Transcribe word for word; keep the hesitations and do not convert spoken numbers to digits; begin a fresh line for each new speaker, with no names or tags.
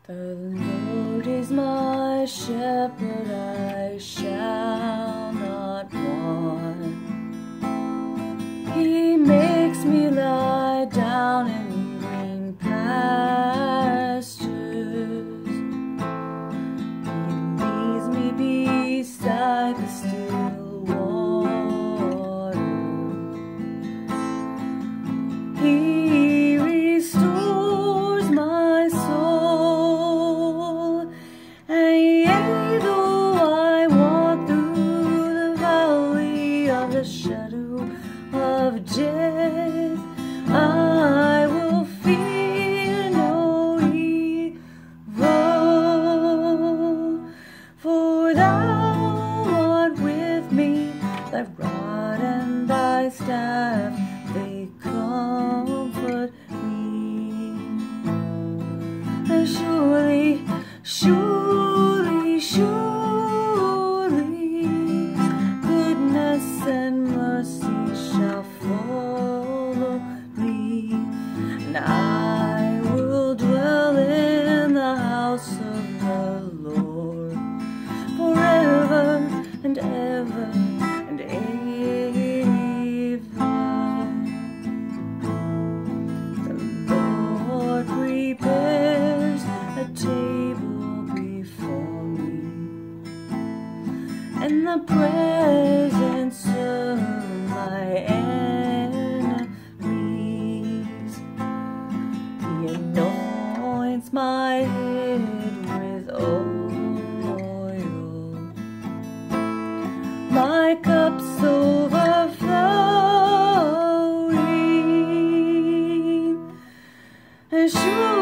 The Lord is my shepherd, I shall not want. He makes me lie down in green pastures. He leads me beside the still waters. He restores my soul. And yea, though I walk through the valley of the shadow of death, I will fear no evil, for thou art with me, thy rod and thy staff, they comfort me. And surely, surely, surely, goodness and mercy shall follow me, and I will dwell in the house of the Lord forever and ever and ever. The Lord prepares a table before me in the presence of my enemies. He anoints my head with oil, my cup's overflowing, and surely